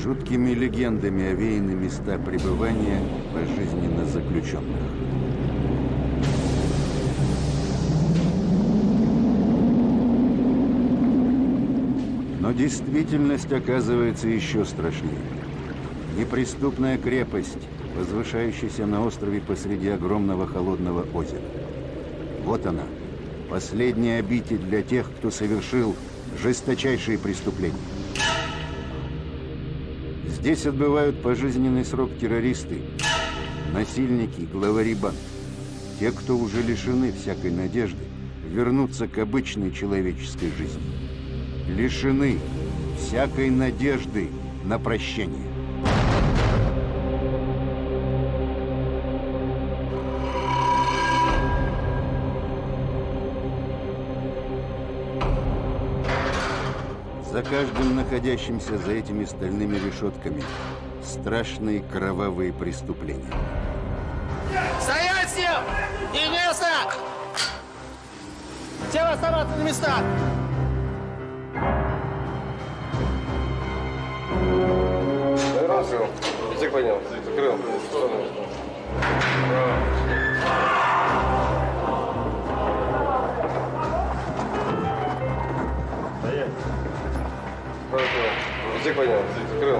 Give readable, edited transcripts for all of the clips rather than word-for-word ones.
Жуткими легендами овеяны места пребывания пожизненно заключенных. Но действительность оказывается еще страшнее. Неприступная крепость, возвышающаяся на острове посреди огромного холодного озера. Вот она, последняя обитель для тех, кто совершил жесточайшие преступления. Здесь отбывают пожизненный срок террористы, насильники, главари банд. Те, кто уже лишены всякой надежды вернуться к обычной человеческой жизни. Лишены всякой надежды на прощение. За каждым находящимся за этими стальными решетками страшные кровавые преступления. Стоять всем! И место! Всем оставаться на местах! Закрыл. Язык поднял. Закрыл. Стоять. Язык поднял. Закрыл.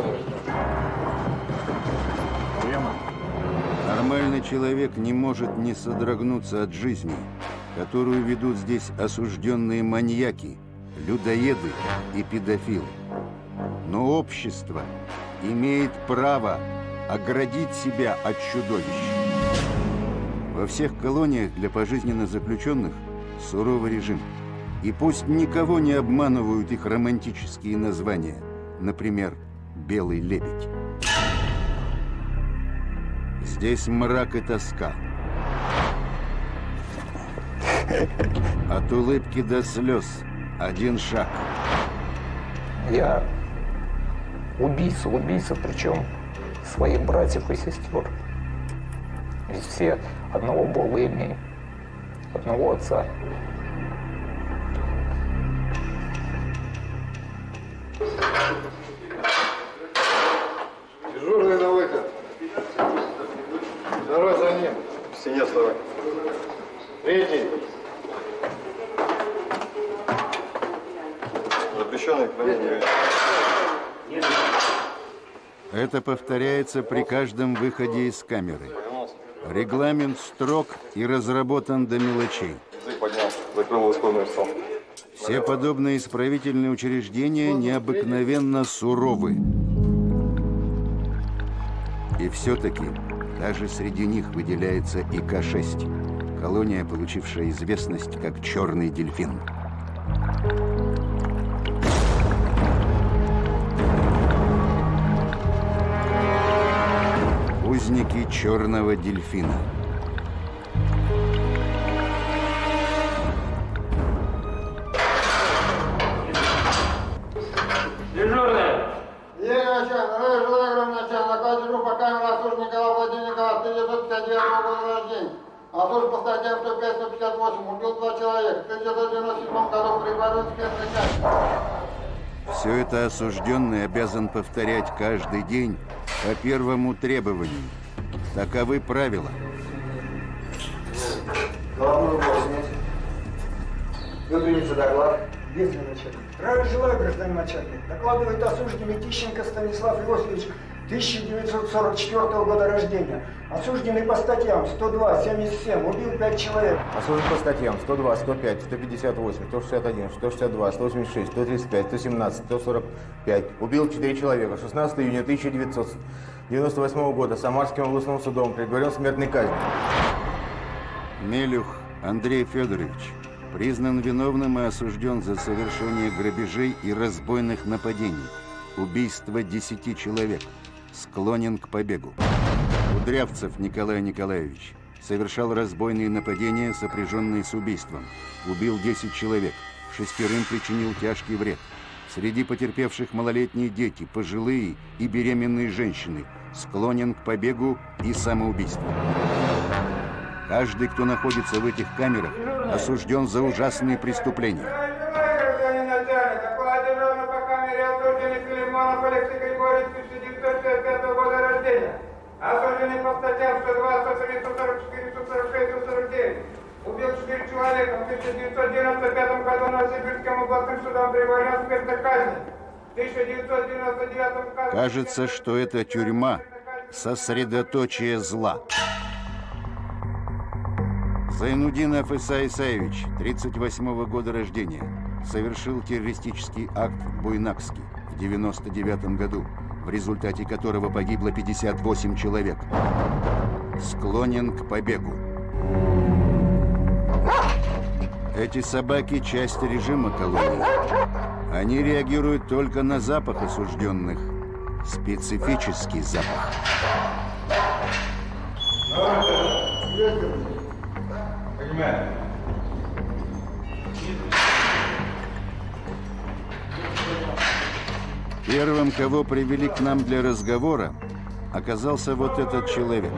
Нормальный человек не может не содрогнуться от жизни, которую ведут здесь осужденные маньяки, людоеды и педофилы. Но общество имеет право оградить себя от чудовищ. Во всех колониях для пожизненно заключенных суровый режим. И пусть никого не обманывают их романтические названия, например, «Белый лебедь». Здесь мрак и тоска. От улыбки до слез один шаг. Я убийца, причем своих братьев и сестер. Ведь все одного Бога имеем, одного Отца. Дежурный на выход. Второй за ним. В стене вставай. Третий. Запрещенный к хранению. Это повторяется при каждом выходе из камеры. Регламент строг и разработан до мелочей. Язык поднял. Закрыл исходный стол. Все подобные исправительные учреждения необыкновенно суровы. И все-таки даже среди них выделяется ИК-6, колония, получившая известность как «Черный дельфин». Узники черного дельфина. Дежурный! Накладе группа камеры осужденного Владимира Николаевича, 1959 года рождения. Осужден по статьям 105-158, убил 2 человека. В 1997 году приговорен к смертной казни. Все это осужденный обязан повторять каждый день по первому требованию. Таковы правила. Головную убор снять. Выдвинется доклад. Бездна начальник. Здравия желаю, гражданин начальник. Докладывает осужденный Тищенко Станислав Иосифович, 1944 года рождения. Осужденный по статьям 102, 77, убил 5 человек. Осужден по статьям 102, 105, 158, 161, 162, 186, 135, 117, 145. Убил 4 человека. 16 июня 1998 года Самарским областным судом приговорен к смертной казни. Мелюх Андрей Федорович признан виновным и осужден за совершение грабежей и разбойных нападений, убийство 10 человек, склонен к побегу. Кудрявцев Николай Николаевич совершал разбойные нападения, сопряженные с убийством, убил 10 человек, 6 причинил тяжкий вред. Среди потерпевших малолетние дети, пожилые и беременные женщины, склонен к побегу и самоубийству. Каждый, кто находится в этих камерах, осужден за ужасные преступления. Симонов Алексей Григорьевич, 1955 года рождения. Осужденный по статьям 102, 103, 144, 146, 149. Убил 4 человека в 1995 году Новосибирским областным судом приговорен к смертной казни. В 1999 году... Кажется, что это тюрьма – сосредоточие зла. Зайнудинов Иса Исаевич, 38-го года рождения, совершил террористический акт в Буйнакске в 1999 году, в результате которого погибло 58 человек. Склонен к побегу. Эти собаки – часть режима колонии. Они реагируют только на запах осужденных. Специфический запах. Понимаю. Первым, кого привели к нам для разговора, оказался вот этот человек.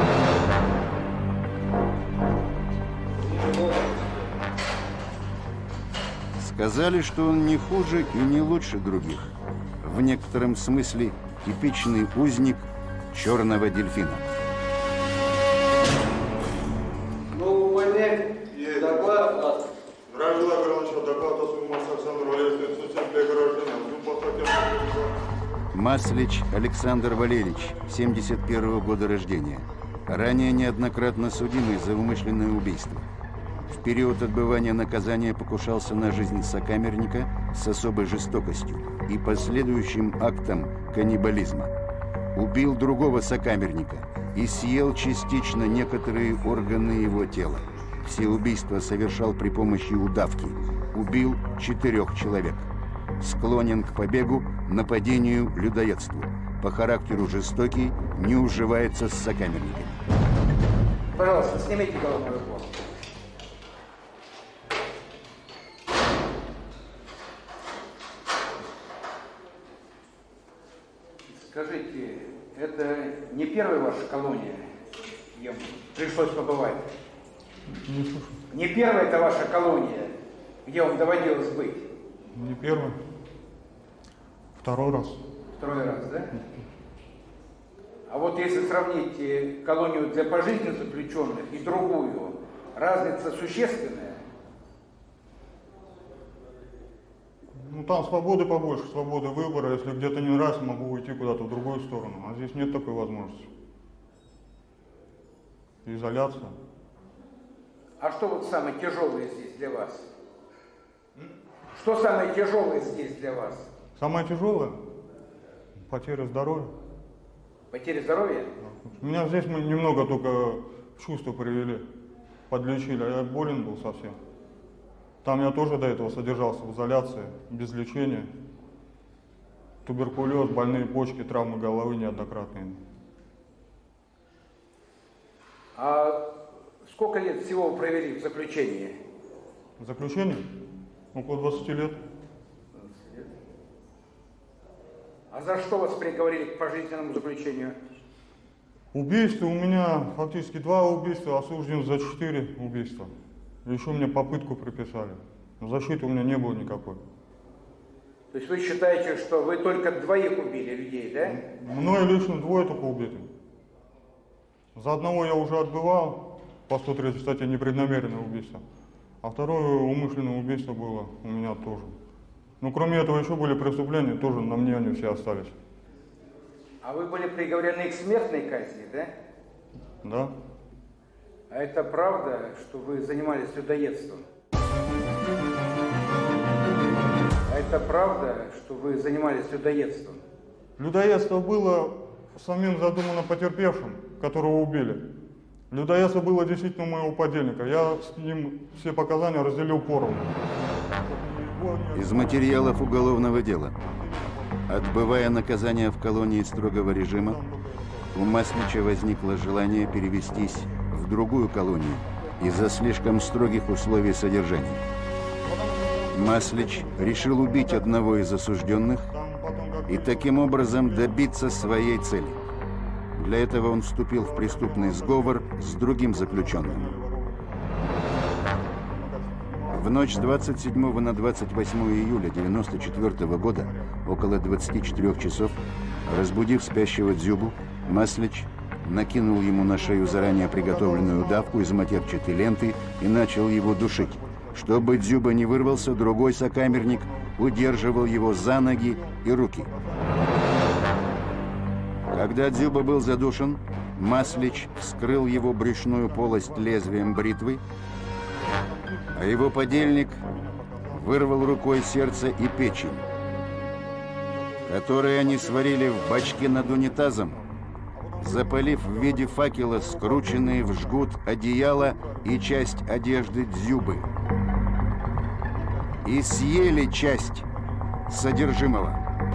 Сказали, что он не хуже и не лучше других. В некотором смысле типичный узник черного дельфина. Ну, понять, доклад. Гражданин ограничил доклад о своем Александру Валерьевичу, институте для гражданина. Маслич Александр Валерьевич, 71-го года рождения. Ранее неоднократно судимый за умышленное убийство. В период отбывания наказания покушался на жизнь сокамерника с особой жестокостью и последующим актом каннибализма. Убил другого сокамерника и съел частично некоторые органы его тела. Все убийства совершал при помощи удавки. Убил 4 человек. Склонен к побегу, нападению, людоедству. По характеру жестокий, не уживается с сокамерниками. Пожалуйста, снимите головной убор. Скажите, это не первая ваша колония, где пришлось побывать? Не слышу. Не первая это ваша колония, где вам доводилось быть? Не первый. Второй раз. Второй раз, да? А вот если сравнить колонию для пожизненно заключенных и другую, разница существенная? Ну, там свободы побольше, свободы выбора. Если где-то не нравится, могу уйти куда-то в другую сторону. А здесь нет такой возможности. Изоляция. А что вот самое тяжелое здесь для вас? Что самое тяжелое здесь для вас? Самое тяжелое – потеря здоровья. Потеря здоровья? Меня здесь мы немного только в чувство привели, подлечили, а я болен был совсем. Там я тоже до этого содержался в изоляции, без лечения. Туберкулез, больные почки, травмы головы неоднократные. А сколько лет всего вы провели в заключении? В заключении? Около 20 лет. 20 лет. А за что вас приговорили к пожизненному заключению? Убийство у меня фактически 2 убийства, осужден за 4 убийства. Еще мне попытку приписали. Защиты у меня не было никакой. То есть вы считаете, что вы только 2 убили людей, да? Мною лично 2 только убиты. За одного я уже отбывал по 103 статье непреднамеренное убийство. А второе умышленное убийство было у меня тоже. Ну, кроме этого, еще были преступления, тоже на мне они все остались. А вы были приговорены к смертной казни, да? Да. А это правда, что вы занимались людоедством? А это правда, что вы занимались людоедством? Людоедство было самим задумано потерпевшим, которого убили. Людоедство было действительно у моего подельника. Я с ним все показания разделил поровну. Из материалов уголовного дела. Отбывая наказание в колонии строгого режима, у Маслича возникло желание перевестись в другую колонию из-за слишком строгих условий содержания. Маслич решил убить одного из осужденных и таким образом добиться своей цели. Для этого он вступил в преступный сговор с другим заключенным. В ночь с 27 на 28 июля 1994 года, около 24 часов, разбудив спящего Дзюбу, Маслич накинул ему на шею заранее приготовленную удавку из матерчатой ленты и начал его душить. Чтобы Дзюба не вырвался, другой сокамерник удерживал его за ноги и руки. Когда Дзюба был задушен, Маслич вскрыл его брюшную полость лезвием бритвы, а его подельник вырвал рукой сердце и печень, которые они сварили в бачке над унитазом, запалив в виде факела скрученные в жгут одеяло и часть одежды Дзюбы. И съели часть содержимого.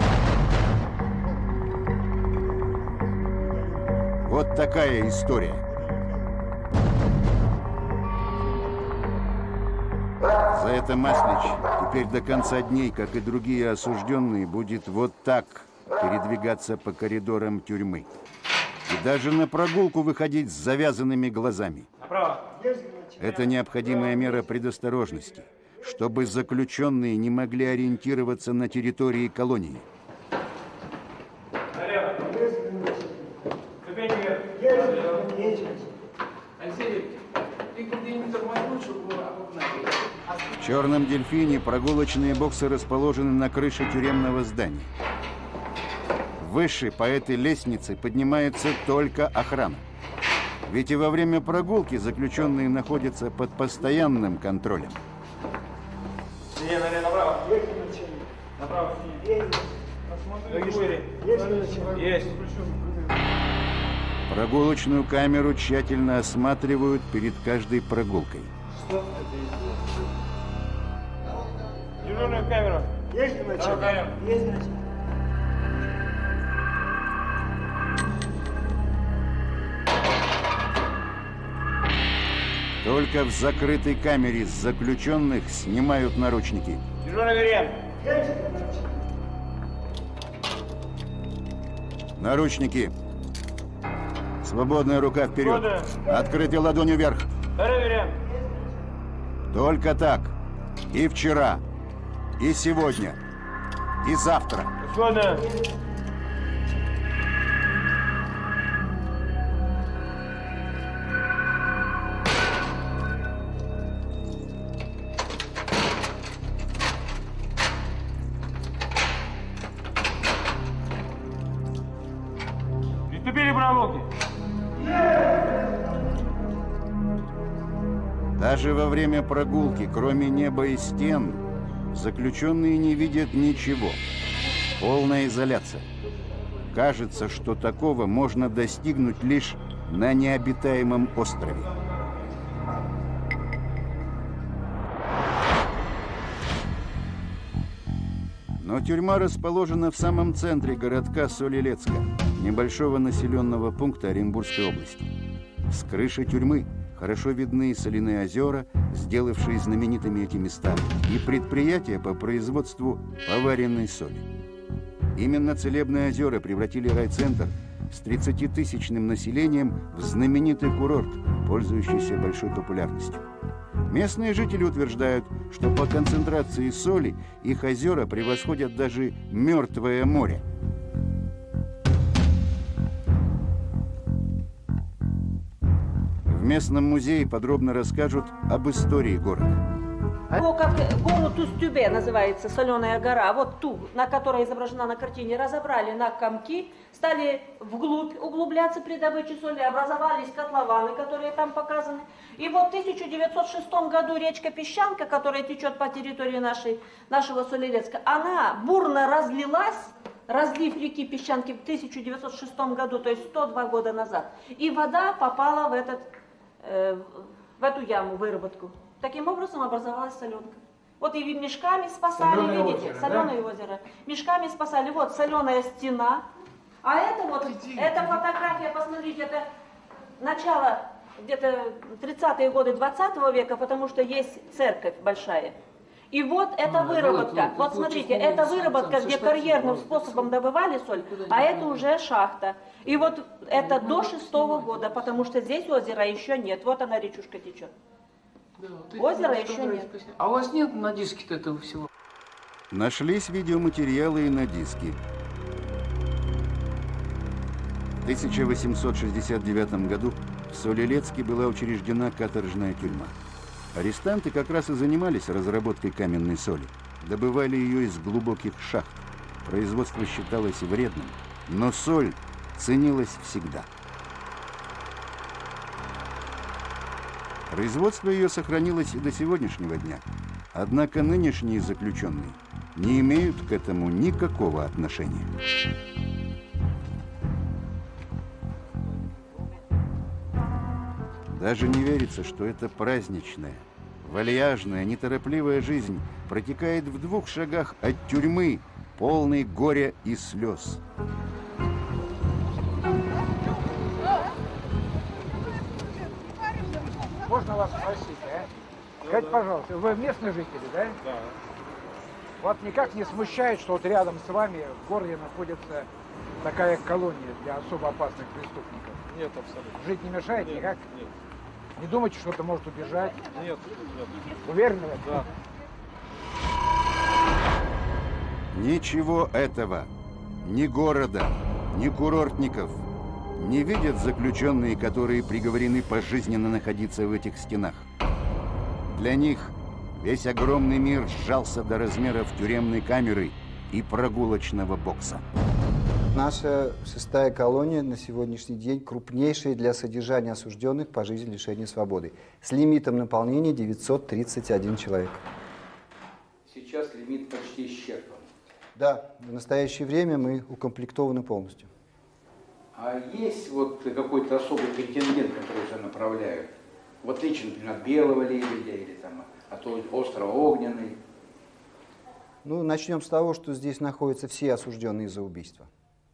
Вот такая история. За это Маслич теперь до конца дней, как и другие осужденные, будет вот так передвигаться по коридорам тюрьмы. И даже на прогулку выходить с завязанными глазами. Это необходимая мера предосторожности, чтобы заключенные не могли ориентироваться на территории колонии. В «Черном дельфине» прогулочные боксы расположены на крыше тюремного здания. Выше по этой лестнице поднимается только охрана. Ведь и во время прогулки заключенные находятся под постоянным контролем. Направо. Направо. Есть. Прогулочную камеру тщательно осматривают перед каждой прогулкой. Дежурную камеру. Есть начальник? Есть начальник. Только в закрытой камере с заключенных снимают наручники. Дежурный Верен. Наручники. Свободная рука вперед. Открытая ладонью вверх. Второй Верен. Только так. И вчера, и сегодня, и завтра. Свободно. Приступили к прогулке. Даже во время прогулки, кроме неба и стен, заключенные не видят ничего. Полная изоляция. Кажется, что такого можно достигнуть лишь на необитаемом острове. Но тюрьма расположена в самом центре городка Солилецка, небольшого населенного пункта Оренбургской области. С крыши тюрьмы хорошо видны соляные озера, сделавшие знаменитыми эти места, и предприятия по производству поваренной соли. Именно Целебные озера превратили райцентр с 30-тысячным населением в знаменитый курорт, пользующийся большой популярностью. Местные жители утверждают, что по концентрации соли их озера превосходят даже Мертвое море. В местном музее подробно расскажут об истории города. Как гору Тустюбе называется, Соленая гора, вот ту, на которой изображена на картине, разобрали на комки, стали вглубь углубляться при добыче соли, образовались котлованы, которые там показаны. И вот в 1906 году речка Песчанка, которая течет по территории нашего Солилецка, она бурно разлилась, разлив реки Песчанки в 1906 году, то есть 102 года назад. И вода попала в эту яму, выработку. Таким образом образовалась соленка. Вот и мешками спасали, соленое видите, озеро, соленое озеро. Мешками спасали, вот соленая стена. А это вот, эта фотография, посмотрите, это начало где-то 30-е годы 20 века, потому что есть церковь большая. И вот эта выработка, вот смотрите, это выработка, где карьерным способом добывали соль, а это уже шахта. И вот это до 6-го года, потому что здесь озера еще нет, вот она речушка течет. Озера еще нет. А у вас нет на диске-то этого всего? Нашлись видеоматериалы и на диске. В 1869 году в Солилецке была учреждена каторжная тюрьма. Арестанты как раз и занимались разработкой каменной соли. Добывали ее из глубоких шахт. Производство считалось вредным, но соль ценилась всегда. Производство ее сохранилось и до сегодняшнего дня. Однако нынешние заключенные не имеют к этому никакого отношения. Даже не верится, что эта праздничная, вальяжная, неторопливая жизнь протекает в 2 шагах от тюрьмы, полной горя и слез. Можно вас спросить, а? Скажите, пожалуйста, вы местные жители, да? Да. Вот никак не смущает, что вот рядом с вами в городе находится такая колония для особо опасных преступников? Нет, абсолютно. Жить не мешает никак? Нет. Не думаете, что кто-то может убежать? Нет. Уверены в этом? Да. Ничего этого, ни города, ни курортников не видят заключенные, которые приговорены пожизненно находиться в этих стенах. Для них весь огромный мир сжался до размеров тюремной камеры и прогулочного бокса. Наша 6-я колония на сегодняшний день крупнейшая для содержания осужденных по жизни лишения свободы. С лимитом наполнения 931 человек. Сейчас лимит почти исчерпан. Да, в настоящее время мы укомплектованы полностью. А есть вот какой-то особый контингент, который уже направляют? В отличие, например, от белого лебедя или там, от острого-огненный? Ну, начнем с того, что здесь находятся все осужденные за убийство.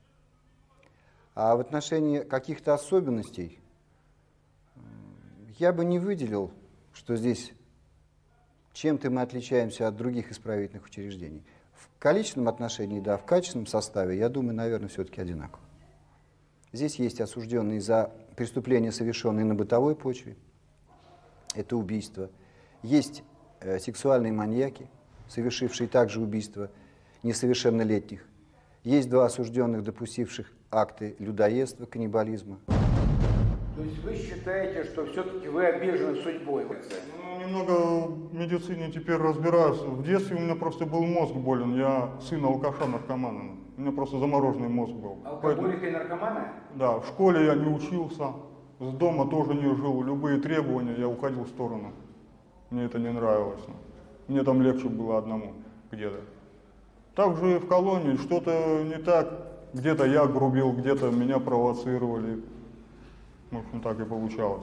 А в отношении каких-то особенностей я бы не выделил, что здесь чем-то мы отличаемся от других исправительных учреждений. В количественном отношении, да, в качественном составе, я думаю, наверное, все-таки одинаково. Здесь есть осужденные за преступления, совершенные на бытовой почве. Это убийство. Есть сексуальные маньяки, совершившие также убийство несовершеннолетних. Есть 2 осужденных, допустивших акты людоедства, каннибализма. То есть вы считаете, что все-таки вы обижены судьбой? Ну, немного в медицине теперь разбираюсь. В детстве у меня просто был мозг болен. Я сын алкаша-наркомана. У меня просто замороженный мозг был. Алкоголика и наркомана? Да, в школе я не учился, с дома тоже не жил. Любые требования я уходил в сторону. Мне это не нравилось. Мне там легче было одному где-то. Также и в колонии что-то не так. Где-то я грубил, где-то меня провоцировали. В общем, так и получалось.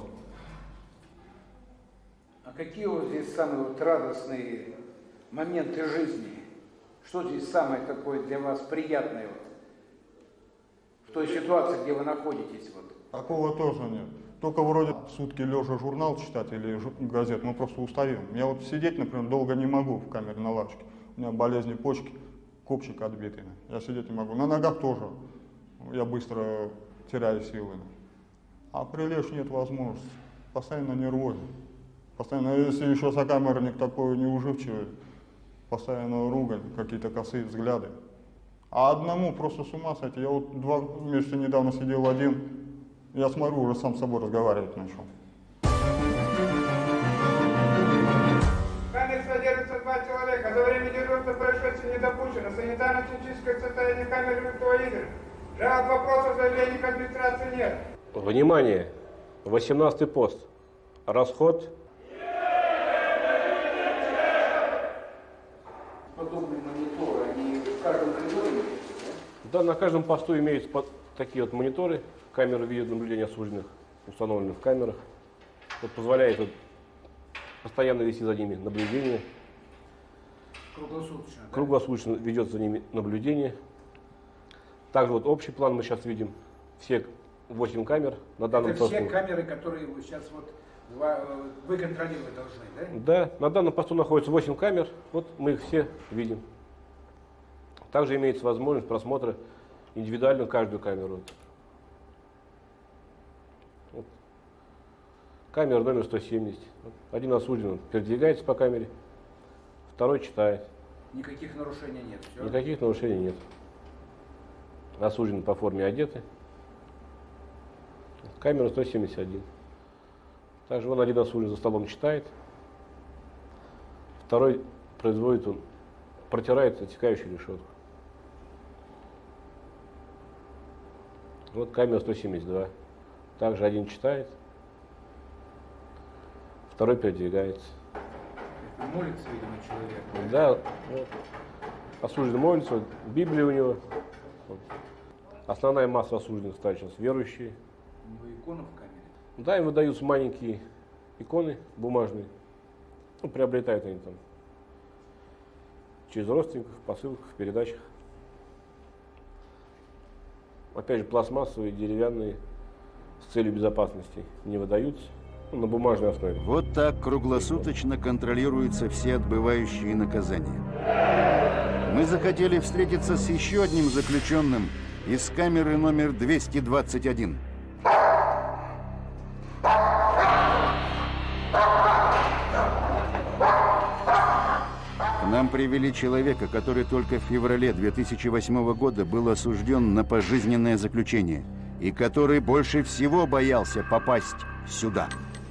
А какие вот здесь самые вот радостные моменты жизни? Что здесь самое такое для вас приятное вот, в той ситуации, где вы находитесь? Вот? Такого тоже нет. Только вроде сутки лежа журнал читать или газет, мы просто устаем. Я вот сидеть, например, долго не могу в камере на лавочке. У меня болезни почки, копчик отбитый. Я сидеть не могу. На ногах тоже. Я быстро теряю силы. А прилечь нет возможности. Постоянно нервозен. Постоянно, если еще сокамерник такой неуживчивый, постоянно ругань, какие-то косые взгляды. А одному просто с ума сойти. Я вот 2 месяца недавно сидел один, я смотрю, уже сам с собой разговаривать начал. В камере содержится 2 человека. За время дежурства происшествия не допущено. Санитарно-техническое состояние камеры руководителя. Жалоб, вопросов, заявлений к администрации нет. Внимание! 18-й пост. Расход. Подобные мониторы, они в каждом коридоре имеются, да? Да, на каждом посту имеются такие вот мониторы, камеры видеонаблюдения осужденных, установлены в камерах. Это позволяет вот, постоянно вести за ними наблюдение. Круглосуточно? Да? Круглосуточно ведется за ними наблюдение. Также вот общий план мы сейчас видим. Все 8 камер на данном посту. Это все камеры, которые вы сейчас вот вы контролировать должны, да? Да, на данном посту находится 8 камер, вот мы их все видим. Также имеется возможность просмотра индивидуально каждую камеру. Вот. Камера номер 170. Один осужденный передвигается по камере, второй читает. Никаких нарушений нет. Все? Никаких нарушений нет. Осужденные по форме одеты. Камера 171. Также вон один осужденный за столом читает. Второй производит, он протирает отекающую решетку. Вот камера 172. Также один читает. Второй передвигается. Молится, видимо, человек. Да, вот. Осужденный молится, Библия у него. Вот. Основная масса осужденных стали сейчас верующие. У него икона в камере? Да, им выдаются маленькие иконы бумажные. Ну, приобретают они там через родственников, посылках, передачах. Опять же, пластмассовые, деревянные, с целью безопасности не выдаются. На бумажной основе. Вот так круглосуточно контролируются все отбывающие наказания. Мы захотели встретиться с еще одним заключенным из камеры номер 221. К нам привели человека, который только в феврале 2008 года был осужден на пожизненное заключение и который больше всего боялся попасть сюда.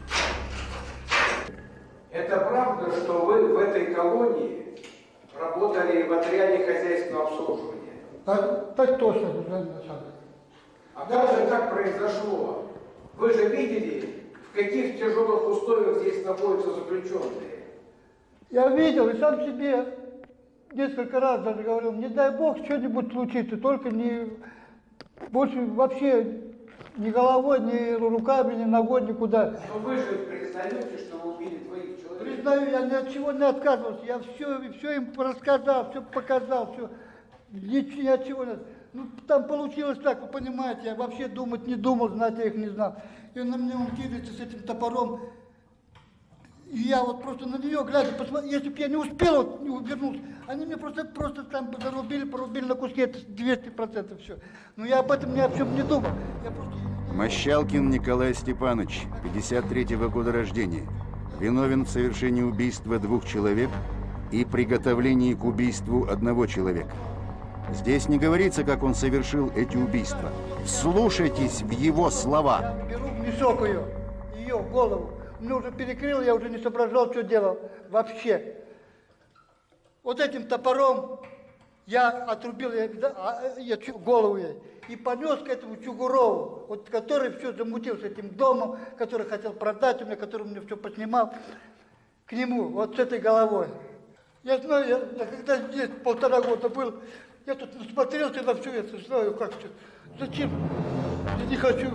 Это правда, что вы в этой колонии работали в отряде хозяйственного обслуживания? Так точно, Гузель Начальник. А как же так произошло? Вы же видели, в каких тяжелых условиях здесь находятся заключенные? Я видел и сам себе несколько раз даже говорил, не дай бог что-нибудь случится, только не больше вообще ни головой, ни руками, ни ногой, никуда. Но вы же признаете, что вы убили двоих человек? Признаю, я ни от чего не отказывался. Я все им рассказал, все показал, все. Ни от чего не. Ну, там получилось так, вы понимаете, я вообще думать не думал, знать я их не знал. И на меня он кидается с этим топором. И я вот просто на нее глядя, посмотрел, если бы я не успел, вот, не увернулся, они мне просто там порубили на куски, это 200% все. Но я об этом ни о чем не думал. Мощалкин Николай Степанович, 53-го года рождения, виновен в совершении убийства 2 человек и приготовлении к убийству 1 человека. Здесь не говорится, как он совершил эти убийства. Вслушайтесь в его слова. Я беру мешок ее голову. Мне уже перекрыл, я уже не соображал, что делал вообще. Вот этим топором я отрубил голову ей и понес к этому Чугурову, вот, который все замутил с этим домом, который хотел продать у меня, который мне все поснимал, к нему, вот с этой головой. Я знаю, я когда здесь 1,5 года был, я тут насмотрелся на все это, знаю, как все. Зачем? Я не хочу.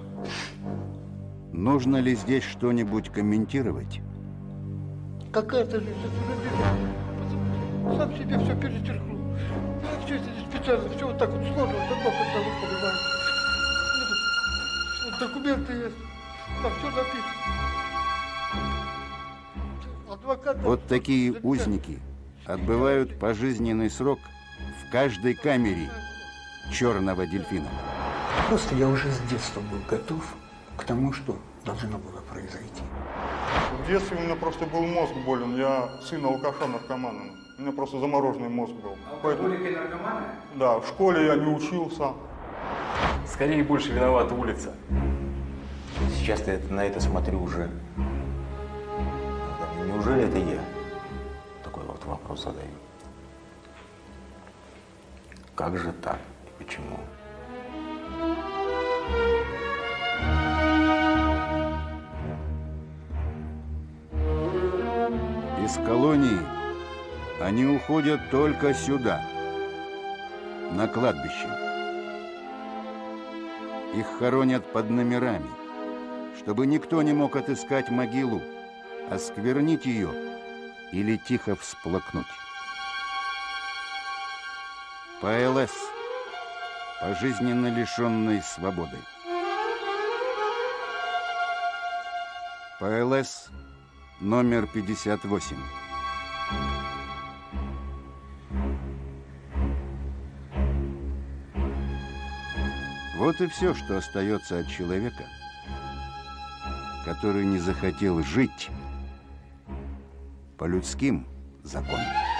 Нужно ли здесь что-нибудь комментировать? Какая-то жизнь, сам себе все перечеркнул. Я все это не специально, все вот так вот сложно, давно когда вы понимаете. Вот документы есть, там все написано. Адвокат. Вот такие узники отбывают пожизненный срок в каждой камере черного дельфина. Просто я уже с детства был готов к тому, что должно было произойти. В детстве у меня просто был мозг болен. Я сын алкаша-наркомана. У меня просто замороженный мозг был. Алкоголики и наркоманы? Да, в школе я не учился. Скорее больше виновата улица. Сейчас я на это смотрю уже. Неужели это я? Такой вот вопрос задаю. Как же так и почему? Из колонии они уходят только сюда, на кладбище. Их хоронят под номерами, чтобы никто не мог отыскать могилу, осквернить ее или тихо всплакнуть. ПЛС, пожизненно лишенной свободы. ПЛС номер 58. Вот и все, что остается от человека, который не захотел жить по людским законам.